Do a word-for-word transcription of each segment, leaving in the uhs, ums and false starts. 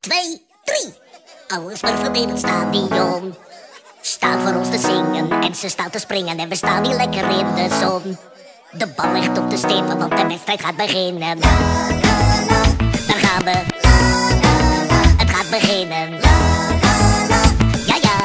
twee, drie. Alle smurfen in het stadion staan voor ons te zingen en ze staan te springen en we staan hier lekker in de zon. De bal ligt op de stippen, want de wedstrijd gaat beginnen. Daar gaan we. Het gaat beginnen. Ja, ja.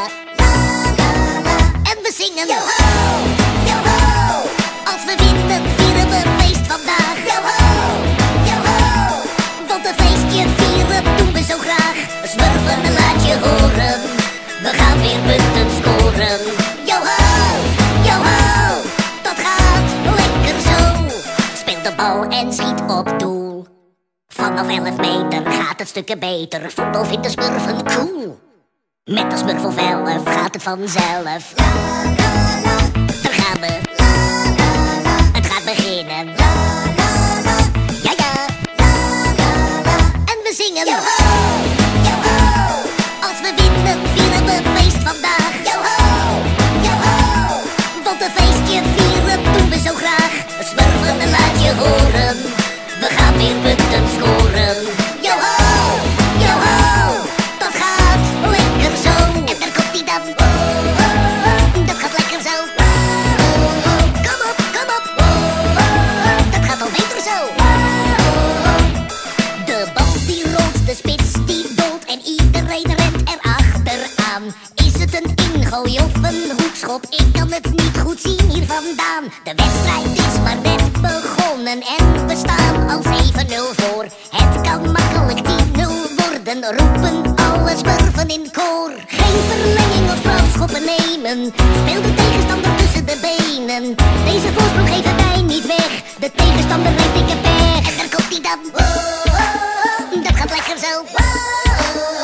En we zingen. Yo-ho, yo-ho. Als we winnen, vieren we feest vandaag. Yo-ho, yo-ho. Want een feestje vieren doen we zo graag. Smurfen, laat je horen. We gaan weer punten scoren. Yo-ho, yo-ho. Dat gaat lekker zo. Speel de bal en schiet op doel. Vanaf elf meter gaat het stukken beter. Voetbal vindt de smurfen cool. Met de smurf of elf gaat het vanzelf. Daar gaan we. Het gaat beginnen. Ja, ja. En we zingen. Yo-ho, yo-ho. Als we winnen, vieren we feest vandaag. Yo-ho, yo-ho. Want een feestje vieren doen we zo graag. Smurfen, laat je horen. We gaan weer punten scoren. Yo-ho, yo-ho. Dat gaat lekker zo. En daar komt ie dan. Dat gaat lekker zo. Kom op, kom op. Dat gaat al beter zo. De bal die rolt, de spits die dolt en iedereen rent erachteraan. Is het een ingooi of een hoekschop? Ik kan het niet goed zien hier vandaan. De wedstrijd is maar net begonnen en we staan al zeven nul voor. Het kan makkelijk tien nul worden, roepen alle smurfen in koor. Geen verlenging of strafschoppen nemen, speel de tegenstander tussen de benen. Deze voorsprong geven wij niet weg, de tegenstander heeft dikke pech. En daar komt hij dan, dat gaat lekker zo.